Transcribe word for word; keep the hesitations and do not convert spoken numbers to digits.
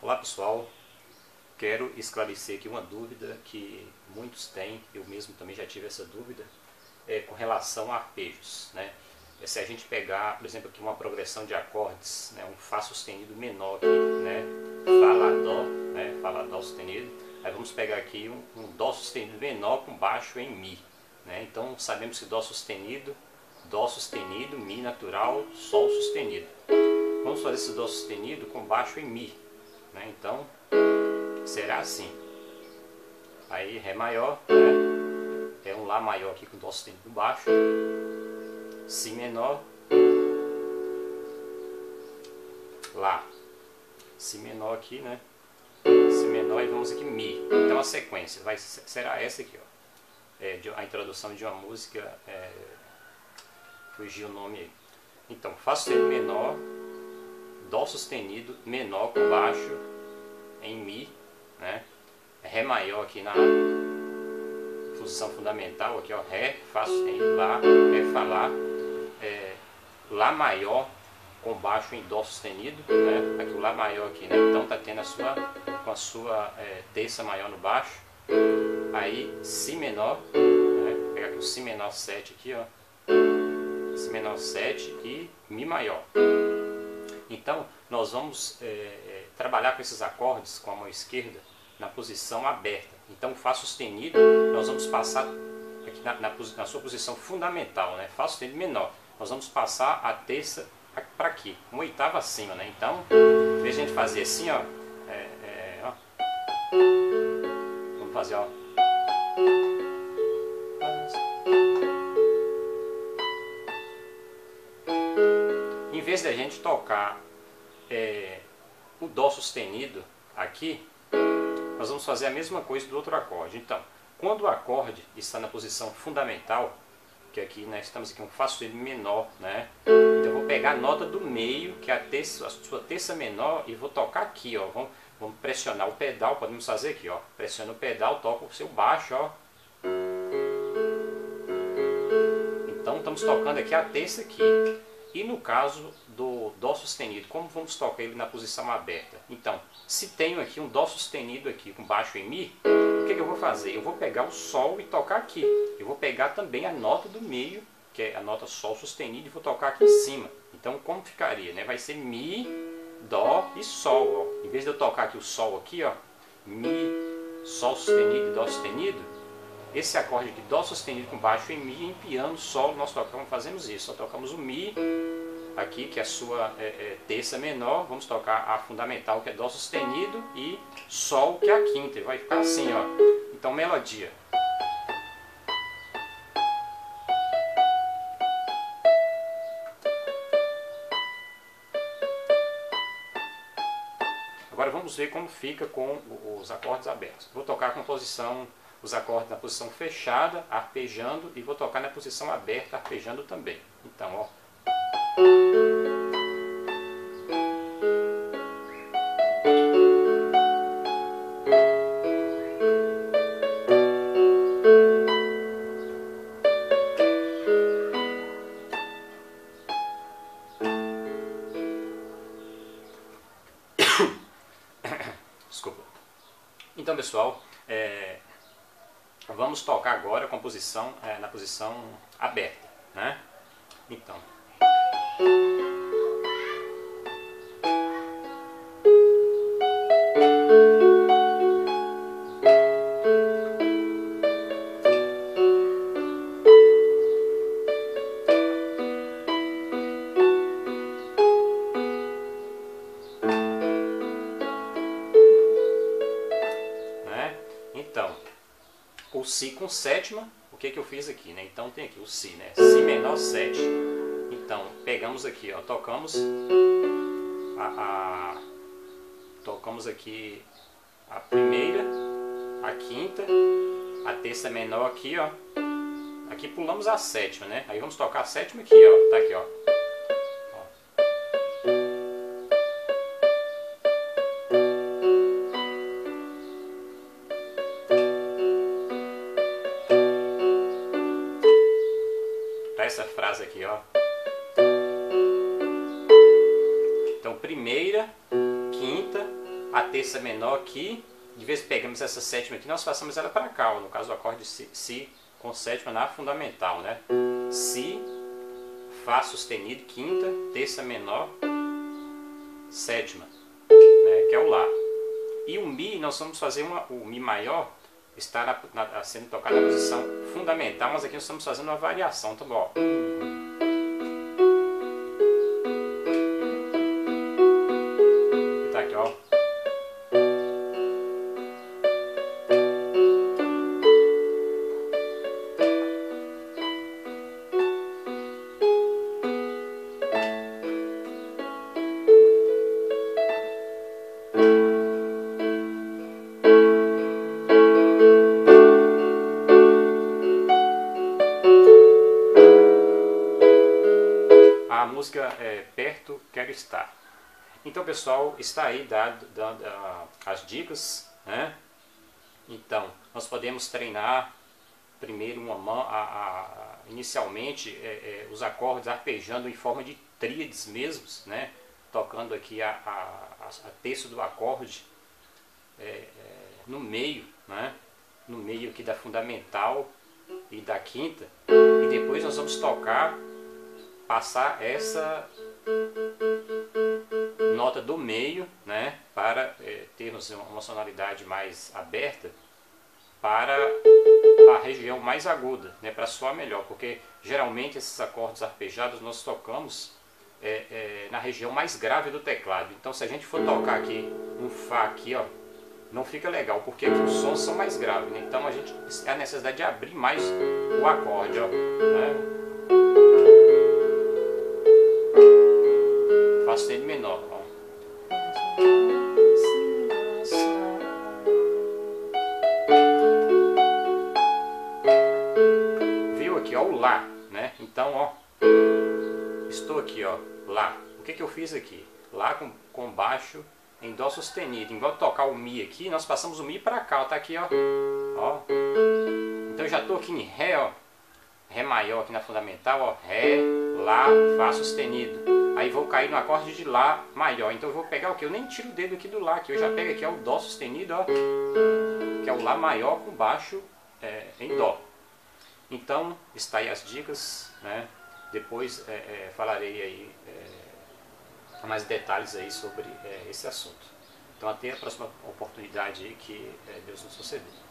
Olá pessoal, quero esclarecer aqui uma dúvida que muitos têm, eu mesmo também já tive essa dúvida, é, com relação a arpejos, né? É, se a gente pegar, por exemplo, aqui uma progressão de acordes, né, um Fá sustenido menor aqui, né, Fá, Lá, Dó, né, Fá, Lá, Dó sustenido, aí vamos pegar aqui um, um Dó sustenido menor com baixo em Mi, né? Então sabemos que Dó sustenido, Dó sustenido, Mi natural, Sol sustenido. Vamos fazer esse Dó sustenido com baixo em Mi, né? Então será assim. Aí Ré maior, né? É um Lá maior aqui com Dó sustenido baixo, Si menor, Lá, Si menor aqui, né? Si menor e vamos aqui Mi. Então a sequência vai, será essa aqui, ó. É, a introdução de uma música, é, fugiu o nome aí. Então, Fá sustenido menor, Dó sustenido menor com baixo em Mi, né? Ré maior aqui na posição fundamental, aqui ó, Ré, Fá sustenido, Lá, Ré, Fá, Lá, é, Lá maior com baixo em Dó sustenido, né? Aqui o Lá maior aqui, né? Então tá tendo a sua, com a sua é, terça maior no baixo, aí Si menor, né? Vou pegar aqui o Si menor sete aqui, ó, Si menor sete e Mi maior. Então nós vamos é, trabalhar com esses acordes com a mão esquerda na posição aberta. Então o Fá sustenido nós vamos passar aqui na, na, na sua posição fundamental, né? Fá sustenido menor. Nós vamos passar a terça para aqui, uma oitava acima, né? Então, em vez de a gente fazer assim, ó, é, é, ó, vamos fazer, ó, em vez de a gente tocar é, o Dó sustenido aqui, nós vamos fazer a mesma coisa do outro acorde. Então, quando o acorde está na posição fundamental, que aqui nós né, estamos aqui um Fá sustenido menor, né? Então eu vou pegar a nota do meio, que é a, terça, a sua terça menor, e vou tocar aqui, ó. Vamos, vamos pressionar o pedal, podemos fazer aqui, ó. Pressiona o pedal, toca o seu baixo, ó. Então estamos tocando aqui a terça aqui. E no caso do Dó sustenido, como vamos tocar ele na posição aberta? Então, se tenho aqui um Dó sustenido aqui com baixo em Mi, o que, que eu vou fazer? Eu vou pegar o Sol e tocar aqui. Eu vou pegar também a nota do meio, que é a nota Sol sustenido, e vou tocar aqui em cima. Então, como ficaria? Né? Vai ser Mi, Dó e Sol. Ó. Em vez de eu tocar aqui o Sol aqui, ó, Mi, Sol sustenido e Dó sustenido, esse acorde aqui, Dó sustenido com baixo em Mi, em piano, Sol, nós tocamos, fazemos isso. Nós tocamos o Mi aqui, que é a sua é, é, terça menor, vamos tocar a fundamental, que é Dó sustenido, e Sol, que é a quinta. Vai ficar assim, ó. Então, melodia. Agora vamos ver como fica com os acordes abertos. Vou tocar com posição, os acordes na posição fechada, arpejando, e vou tocar na posição aberta, arpejando também. Então, ó. Desculpa. Então, pessoal, é, vamos tocar agora com a posição, é, na posição aberta, né? Então. Então, o Si com sétima, o que que eu fiz aqui, né? Então tem aqui o Si, né? Si menor sete. Então, pegamos aqui, ó, tocamos a, a tocamos aqui a primeira, a quinta, a terça menor aqui, ó. Aqui pulamos a sétima, né? Aí vamos tocar a sétima aqui, ó. Tá aqui, ó. Essa frase aqui, ó. Então, primeira, quinta, a terça menor aqui, de vez que pegamos essa sétima aqui, nós passamos ela para cá, ó, no caso do acorde si, si com sétima na fundamental, né? Si, Fá sustenido, quinta, terça menor, sétima, né? Que é o Lá. E o Mi, nós vamos fazer uma, o Mi maior está na, na, sendo tocado na posição fundamental, mas aqui nós estamos fazendo uma variação, tá bom? Tá aqui, ó. A música é Perto Quero Estar. Então, pessoal, está aí dado, dado uh, as dicas, né? Então, nós podemos treinar primeiro uma mão, a, a, inicialmente é, é, os acordes arpejando em forma de tríades mesmos, né? Tocando aqui a, a, a terça do acorde é, é, no meio, né? No meio aqui da fundamental e da quinta, e depois nós vamos tocar, passar essa nota do meio, né, para é, termos uma sonoridade mais aberta para a região mais aguda, né, para soar melhor, porque geralmente esses acordes arpejados nós tocamos é, é, na região mais grave do teclado. Então, se a gente for tocar aqui um Fá aqui, ó, não fica legal, porque aqui os sons são mais graves, né? Então a gente é a necessidade de abrir mais o acorde, ó, né? Fá sustenido menor, ó. Viu aqui, ó, o Lá, né? Então, ó, estou aqui, ó, Lá. O que que eu fiz aqui? Lá com, com baixo em Dó sustenido. Igual tocar o Mi aqui, nós passamos o Mi para cá, ó, tá aqui, ó. Ó. Então eu já estou aqui em Ré, ó. Ré maior aqui na fundamental, ó. Ré, Lá, Fá sustenido. Aí vou cair no acorde de Lá maior. Então eu vou pegar o que? Eu nem tiro o dedo aqui do Lá, que eu já pego aqui, ó, o Dó sustenido, ó. Que é o Lá maior com baixo é, em Dó. Então, está aí as dicas, né? Depois é, é, falarei aí é, mais detalhes aí sobre é, esse assunto. Então até a próxima oportunidade aí que é, Deus nos conceder.